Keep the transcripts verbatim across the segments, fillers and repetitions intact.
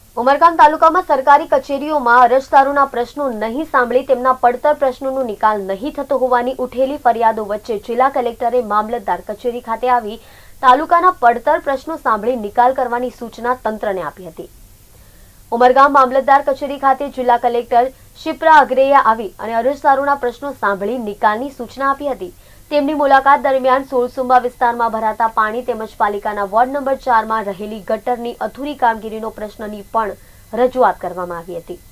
ઉમરગામ તાલુકામાં સરકારી કચેરીઓમાં અરજદારોના પ્રશ્નો નહીં સાંભળી તેમના પડતર પ્રશ્નોનો નિકાલ નહીં થતો હોવાની ઉઠેલી ફરિયાદો વચ્ચે જિલ્લા કલેક્ટરે મામલતદાર કચેરી ખાતે આવી તાલુકાના પડતર પ્રશ્નો સાંભળી નિકાલ કરવાની સૂચના તંત્રને આપી હતી। ઉમરગામ મામલતદાર કચેરી ખાતે જિલ્લા કલેક્ટર શિપ્રા અગ્રેએ આવી અને અરજદારોના પ્રશ્નો સાંભળી નિકાલની સૂચના આપી હતી। તેમની મુલાકાત દરમિયાન સોળસુંબા વિસ્તારમાં ભરાતા પાણી તેમજ પાલિકાના વોર્ડ નંબર ચાર માં રહેલી ગટરની અધૂરી કામગીરીનો પ્રશ્નની પણ રજૂઆત કરવામાં આવી હતી।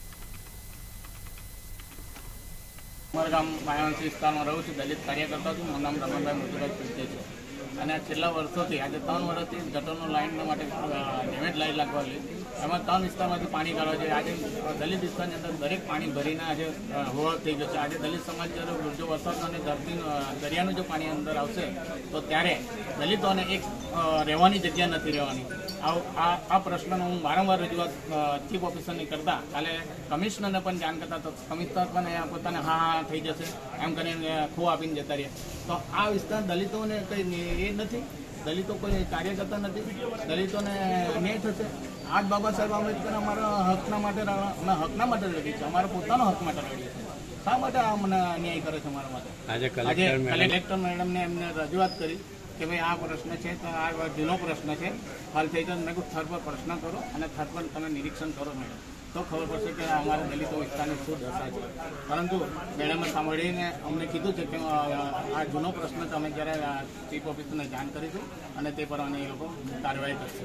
ઉમરગામ માયાવંશી વિસ્તારમાં રહું છું, દલિત કાર્યકર્તા છું। મારું નામ રમણભાઈ મોતીભાઈ પૂછે છે અને છેલ્લા વર્ષોથી આજે ત્રણ વર્ષથી ગટરનો લાઇન માટે ડેમેજ લાઇન લાગવાલી એમાં ત્રણ વિસ્તારમાંથી પાણી કાઢવા છે। આજે દલિત વિસ્તારની અંદર દરેક પાણી ભરીને આજે હોળ થઈ ગયો છે। આજે દલિત સમાજ જ્યારે જો વરસાદ અને ધરતી દરિયાનું જો પાણી અંદર આવશે તો ત્યારે દલિતોને એક રહેવાની જગ્યા નથી રહેવાની। આ આ પ્રશ્નનો હું વારંવાર રજૂઆત ચીફ ઓફિસરની કરતા કાલે કમિશનરને પણ જાણ કરતા તો કમિશનર પણ પોતાને હા હા થઈ જશે એમ કરીને ખો આપીને જતા રહ્યા। તો આ વિસ્તાર દલિતોને કંઈ એ નથી, દલિતો કોઈ કાર્યકર્તા નથી, દલિતોને ન્યાય થશે। આજ બાબા સાહેબ આંબેડકર અમારા હકના માટે અમે હકના માટે લડી છે, અમારા પોતાના હક માટે લડીએ છીએ। શા માટે આ મને ન્યાય કરે છે અમારા માટે? આજે કલેક્ટર મેડમને એમને રજૂઆત કરી કે ભાઈ આ પ્રશ્ન છે તો આ જૂનો પ્રશ્ન છે, હાલ થઈ તો મેં થર પર પ્રશ્ન કરો અને થર પર તમે નિરીક્ષણ કરો મેડમ, તો ખબર પડશે કે અમારા દલિતો વિસ્તારની શું દશા છે। પરંતુ મેડમે સાંભળીને અમને કીધું છે કે આ જૂનો પ્રશ્ન તમે જ્યારે ચીફ ઓફિસરને જાણ કરીશું અને તે પ્રમાણે એ લોકો કાર્યવાહી કરશે।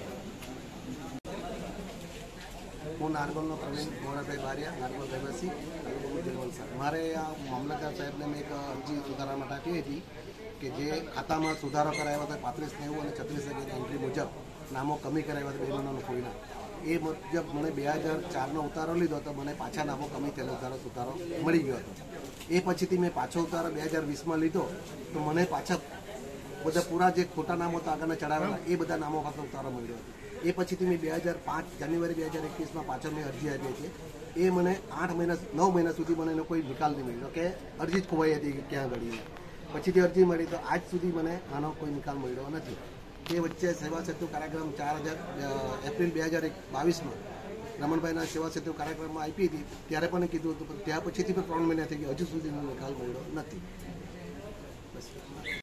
હું નારગોલનો પ્રવીણ મોરાભાઈ બારિયા, નારગોલ રહેવાસી, વલસાડ। મારે આ મામલતદાર સાહેબને મેં એક અરજી સુધારા માટે આપી હતી કે જે ખાતામાં સુધારો કરાવ્યો હતો પાંત્રીસ નેવું અને છત્રીસ અગિયાર એન્ટ્રી મુજબ નામો કમી કરાવ્યા હતા બે મહિનાનો કોઈના, એ મુજબ મને બે હજાર ચારનો ઉતારો લીધો તો મને પાછા નામો કમી થયેલો ઉતારો સુધારો મળી ગયો હતો। એ પછીથી મેં પાછો ઉતારો બે હજાર વીસમાં લીધો તો મને પાછા બધા પૂરા જે ખોટા નામો તો આગળના ચડાવેલા એ બધા નામો પાછો ઉતારો મળ્યો હતો। એ પછીથી મેં બે હજાર પાંચ જાન્યુઆરી બે હજાર એકવીસમાં પાછળ મેં અરજી આપી છે। એ મને આઠ મહિના નવ મહિના સુધી મને એનો કોઈ નિકાલ નહીં મળ્યો કે અરજી જ ખોવાઈ હતી ક્યાં ઘડીને, પછીથી અરજી મળી તો આજ સુધી મને આનો કોઈ નિકાલ મળ્યો નથી। એ વચ્ચે સેવા સેતુ કાર્યક્રમ ચાર હજાર એપ્રિલ બે હજાર બાવીસમાં રમણભાઈના સેવા સેતુ કાર્યક્રમમાં આપી હતી ત્યારે પણ કીધું હતું, પણ ત્યાં પછીથી પણ ત્રણ મહિના થઈ ગયા, હજુ સુધીનો નિકાલ મળ્યો નથી। બસ।